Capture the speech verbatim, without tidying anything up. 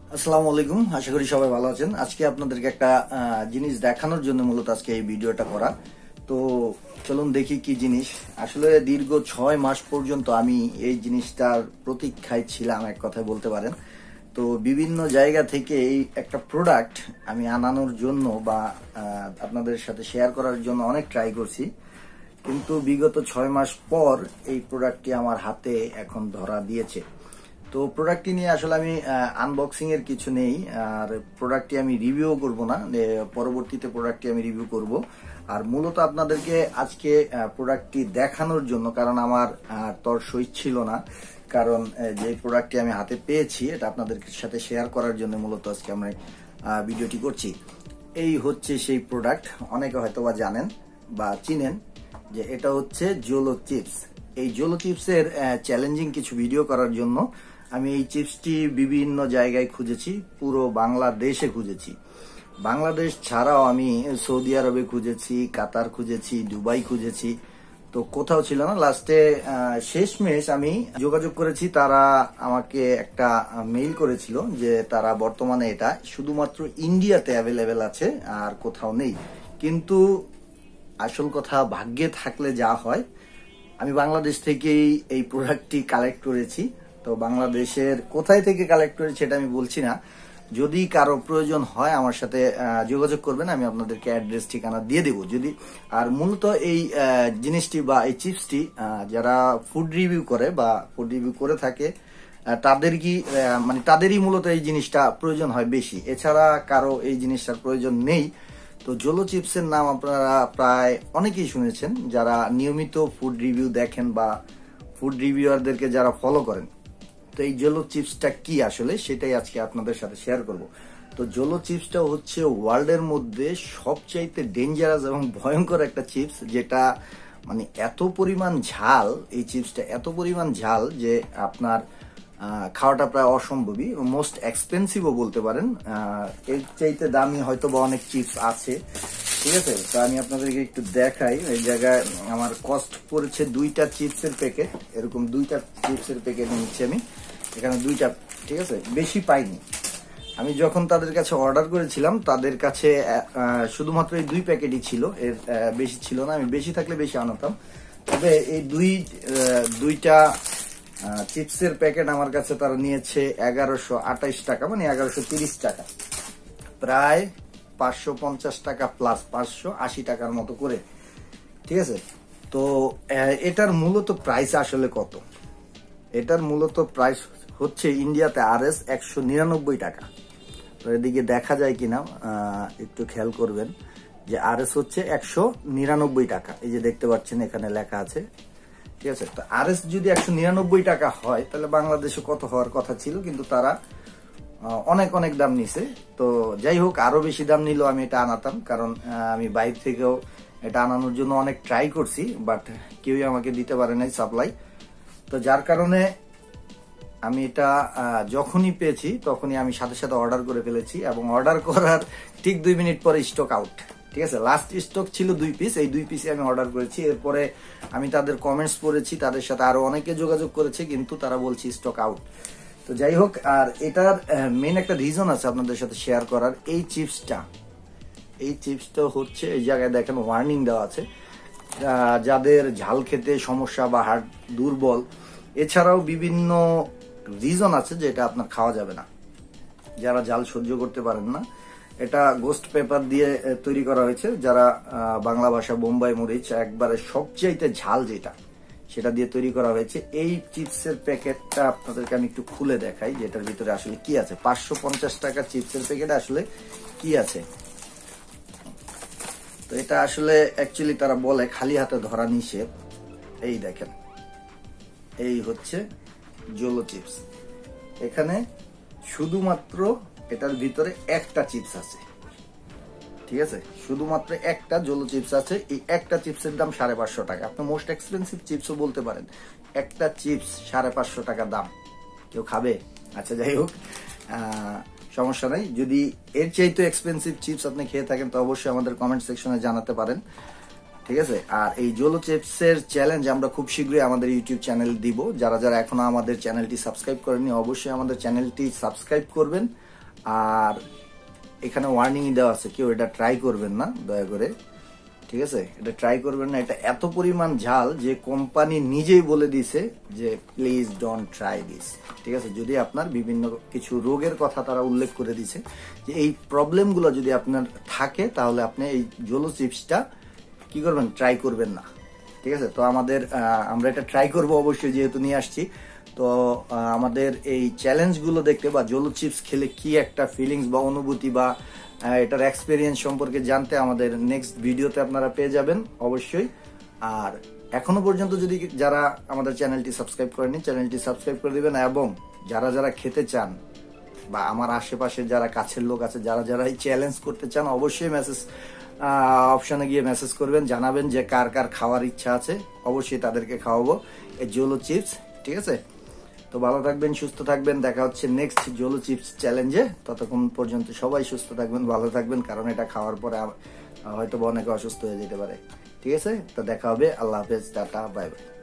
আসসালামু আলাইকুম, আশা করি সবাই ভালো আছেন। আজকে আপনাদেরকে একটা জিনিস দেখানোর জন্য মূলত আজকে এই ভিডিওটা করা। তো চলুন দেখি কি জিনিস। আসলে দীর্ঘ ছয় মাস পর্যন্ত আমি এই জিনিসটার প্রতীক্ষায় ছিলাম, এক কথায় বলতে পারেন। তো বিভিন্ন জায়গা থেকে এই একটা প্রোডাক্ট আমি আনানোর জন্য বা আপনাদের সাথে শেয়ার করার জন্য অনেক ট্রাই করছি, কিন্তু বিগত ছয় মাস পর এই প্রোডাক্টটি আমার হাতে এখন ধরা দিয়েছে। তো প্রোডাক্টটি নিয়ে আসলে আমি আনবক্সিং এর কিছু নেই, আর প্রোডাক্টটি আমি রিভিউ করব না, পরবর্তীতে প্রোডাক্টটি আমি রিভিউ করব। আর মূলত আপনাদেরকে আজকে প্রোডাক্টটি দেখানোর জন্য, কারণ আমার তর সই ছিল না, কারণ যে প্রোডাক্টটি আমি হাতে পেয়েছি এটা আপনাদের সাথে শেয়ার করার জন্য মূলত আজকে আমরা ভিডিওটি করছি। এই হচ্ছে সেই প্রোডাক্ট, অনেকে হয়তো বা জানেন বা চিনেন যে এটা হচ্ছে জোলো চিপস। এই জোলো চিপসের চ্যালেঞ্জিং কিছু ভিডিও করার জন্য আমি এই চিপসটি বিভিন্ন জায়গায় খুঁজেছি, পুরো বাংলাদেশে খুঁজেছি। বাংলাদেশ ছাড়াও আমি সৌদি আরবে খুঁজেছি, কাতার খুঁজেছি, দুবাই খুঁজেছি, তো কোথাও ছিল না। লাস্টে শেষমেশ আমি যোগাযোগ করেছি, তারা আমাকে একটা মেইল করেছিল যে তারা বর্তমানে এটা শুধুমাত্র ইন্ডিয়াতে অ্যাভেলেবেল আছে, আর কোথাও নেই। কিন্তু আসল কথা, ভাগ্যে থাকলে যা হয়, আমি বাংলাদেশ থেকেই এই প্রোডাক্টটি কালেক্ট করেছি। তো বাংলাদেশের কোথায় থেকে কালেক্ট করেছি সেটা আমি বলছি না। যদি কারো প্রয়োজন হয় আমার সাথে যোগাযোগ করবেন, আমি আপনাদেরকে অ্যাড্রেস ঠিকানা দিয়ে দেবো যদি। আর মূলত এই জিনিসটি বা এই চিপসটি যারা ফুড রিভিউ করে বা ফুড রিভিউ করে থাকে তাদের কি মানে তাদেরই মূলত এই জিনিসটা প্রয়োজন হয় বেশি, এছাড়া কারো এই জিনিসটার প্রয়োজন নেই। তো জোলো চিপসের নাম আপনারা প্রায় অনেকেই শুনেছেন, যারা নিয়মিত ফুড রিভিউ দেখেন বা ফুড রিভিউয়ারদেরকে যারা ফলো করেন। তো এই জোলো চিপসটা কি আসলে, সেটাই আজকে আপনাদের সাথে শেয়ার করব। তো জোলো চিপসটা হচ্ছে ওয়ার্ল্ডের মধ্যে সবচাইতে ডেঞ্জারাস এবং ভয়ঙ্কর একটা চিপস, যেটা মানে এত পরিমাণ ঝাল, এই চিপসটা এত পরিমাণ ঝাল যে আপনার খাওয়াটা প্রায় অসম্ভবই। মোস্ট এক্সপেন্সিভও বলতে পারেন, এর চাইতে দামি হয়তো বা অনেক চিপস আছে, ঠিক আছে। তো আমি আপনাদেরকে একটু দেখাই। এই জায়গায় আমার কস্ট পড়েছে দুইটা চিপসের প্যাকেট, এরকম দুইটা চিপসের প্যাকেট নিচ্ছি আমি এখানে দুইটা, ঠিক আছে, বেশি পাইনি। আমি যখন তাদের কাছে অর্ডার করেছিলাম তাদের কাছে শুধুমাত্র এই দুই প্যাকেটই ছিল, এর বেশি ছিল না। আমি বেশি থাকলে বেশি আনতাম, তবে এই দুই দুইটা চিপসের প্যাকেট আমার কাছে তারা নিয়েছে এগারোশো আঠাইশ টাকা, মানে এগারোশো তিরিশ টাকা, প্রায় পাঁচশো পঞ্চাশ টাকা প্লাস পাঁচশো আশি টাকার মতো করে, ঠিক আছে। তো এটার মূলত প্রাইস আসলে কত? এটার মূলত প্রাইস হচ্ছে ইন্ডিয়াতে আর এস একশো নিরানব্বই টাকা। তো এদিকে দেখা যায় কিনা একটু খেয়াল করবেন যে আর এস হচ্ছে একশো নিরানব্বই টাকা, এই যে দেখতে পাচ্ছেন এখানে লেখা আছে, ঠিক আছে। তো আর এস যদি একশো নিরানব্বই টাকা হয় তাহলে বাংলাদেশে কত হওয়ার কথা ছিল, কিন্তু তারা অনেক অনেক দাম নিছে। তো যাই হোক, আরো বেশি দাম নিলেও আমি এটা আনাতাম, কারণ আমি বাইরে থেকেও এটা আনানোর জন্য অনেক ট্রাই করছি, বাট কেউই আমাকে দিতে পারে নাই সাপ্লাই। তো যার কারণে আমি এটা যখনই পেয়েছি তখনই আমি সাথে সাথে অর্ডার করে ফেলেছি, এবং অর্ডার করার ঠিক দুই মিনিট পরে স্টক আউট, ঠিক আছে। লাস্ট স্টক ছিল দুই পিস, এই দুই পিসে আমি অর্ডার করেছি। এরপরে আমি তাদের কমেন্টস পড়েছি, তাদের সাথে আরো অনেকে যোগাযোগ করেছে, কিন্তু তারা বলছে স্টক আউট। তো যাই হোক, আর এটার মেইন একটা রিজন আছে আপনাদের সাথে শেয়ার করার। এই চিপসটা এই চিপসটা হচ্ছে এই জায়গায় দেখেন ওয়ার্নিং দেওয়া আছে, যাদের ঝাল খেতে সমস্যা বা হার্ট দুর্বল, এছাড়াও বিভিন্ন রিজন আছে যে এটা আপনার খাওয়া যাবে না, যারা ঝাল সহ্য করতে পারেন না। এটা গোস্ট পেপার দিয়ে তৈরি করা হয়েছে, যারা বাংলা ভাষা বোম্বাই মরিচ একবারে সবচাইতে ঝাল যেটা, সেটা দিয়ে তৈরি করা হয়েছে। এই চিপসের প্যাকেটটা আপনাদেরকে আমি একটু খুলে দেখাই যে এটার ভিতরে আসলে কি আছে। পাঁচশো পঞ্চাশ টাকা চিপসের প্যাকেটে আসলে কি আছে। তো এটা আসলে অ্যাকচুয়ালি তারা বলে খালি হাতে ধরা নিষেধ। এই দেখেন, এই হচ্ছে জোলো চিপস। এখানে শুধুমাত্র এটার ভিতরে একটা চিপস আছে, ঠিক আছে, শুধুমাত্র একটা জোলো চিপস আছে। এই একটা চিপসের দাম সাড়ে পাঁচশো টাকা। আপনি মোস্ট এক্সপেন্সিভ চিপসও বলতে পারেন। একটা চিপস সাড়ে পাঁচশো টাকা দাম, কেউ খাবে? আচ্ছা যাই হোক, সমস্যা নাই। যদি এর চাইতে এক্সপেন্সিভ চিপস আপনি খেয়ে থাকেন তো অবশ্যই আমাদের কমেন্ট সেকশনে জানাতে পারেন, ঠিক আছে। আর এই জোলো চিপসের চ্যালেঞ্জ আমরা খুব শীঘ্রই আমাদের ইউটিউব চ্যানেল দিব। যারা যারা এখনো আমাদের চ্যানেলটি সাবস্ক্রাইব করেননি অবশ্যই আমাদের চ্যানেলটি সাবস্ক্রাইব করবেন, আর এখানে ওয়ার্নিং দেওয়া আছে, কেউ এটা ট্রাই করবেন না দয়া করে, ঠিক আছে? এটা ট্রাই করবেন না, এটা এত পরিমাণ ঝাল যে কোম্পানি নিজেই বলে দিছে যে প্লিজ ডোন্ট ট্রাই দিস, ঠিক আছে? যদি আপনার বিভিন্ন কিছু রোগের কথা তারা উল্লেখ করে দিছে যে এই প্রবলেমগুলো যদি আপনার থাকে তাহলে আপনি এই জোলো চিপসটা কি করবেন, ট্রাই করবেন না, ঠিক আছে? তো আমাদের আমরা এটা ট্রাই করব অবশ্যই, যেহেতু নিয়ে আসছি। তো আমাদের এই চ্যালেঞ্জগুলো দেখতে বা জোলো চিপস খেলে কি একটা ফিলিংস বা অনুভূতি বা এটার এক্সপিরিয়েন্স সম্পর্কে জানতে আমাদের নেক্সট ভিডিওতে আপনারা পেয়ে যাবেন অবশ্যই। আর এখনো পর্যন্ত যদি যারা আমাদের চ্যানেলটি সাবস্ক্রাইব করেনি, চ্যানেলটি সাবস্ক্রাইব করে দিবেন, এবং যারা যারা খেতে চান বা আমার আশেপাশে যারা কাছের লোক আছে যারা যারা এই চ্যালেঞ্জ করতে চান, অবশ্যই মেসেজ অপশনে গিয়ে মেসেজ করবেন, জানাবেন যে কার কার খাওয়ার ইচ্ছা আছে, অবশ্যই তাদেরকে খাওয়াবো এই জোলো চিপস, ঠিক আছে? তো ভালো থাকবেন, সুস্থ থাকবেন, দেখা হচ্ছে নেক্সট জোলো চিপস চ্যালেঞ্জে। ততক্ষণ পর্যন্ত সবাই সুস্থ থাকবেন, ভালো থাকবেন, কারণ এটা খাওয়ার পরে হয়তো অনেকে অসুস্থ হয়ে যেতে পারে, ঠিক আছে? তো দেখা হবে, আল্লাহ হাফেজ, টাটা, বাই বাই।